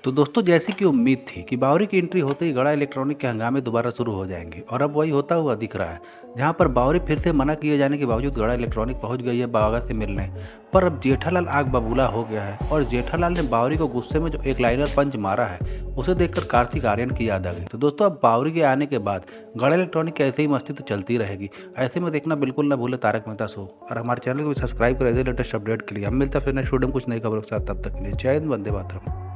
तो दोस्तों जैसी कि उम्मीद थी कि बावरी की एंट्री होते ही गड़ा इलेक्ट्रॉनिक के हंगामे दोबारा शुरू हो जाएंगे और अब वही होता हुआ दिख रहा है, जहां पर बावरी फिर से मना किए जाने के बावजूद गड़ा इलेक्ट्रॉनिक पहुंच गई है बागा से मिलने। पर अब जेठालाल आग बबूला हो गया है और जेठालाल ने बावरी को गुस्से में जो एक लाइनर पंच मारा है उसे देखकर कार्तिक आर्यन की याद आ गई। तो दोस्तों अब बावरी के आने के बाद गड़ा इलेक्ट्रॉनिक की ऐसे ही मस्ती तो चलती रहेगी। ऐसे में देखना बिल्कुल ना भूले तारक मेहता शो, और हमारे चैनल को भी सब्सक्राइब करें लेटेस्ट अपडेट के लिए। हम मिलते हैं फिर नेक्स्ट वीडियो में कुछ नई खबरों के साथ, तब तक के लिए जय हिंद, वंदे मातरम।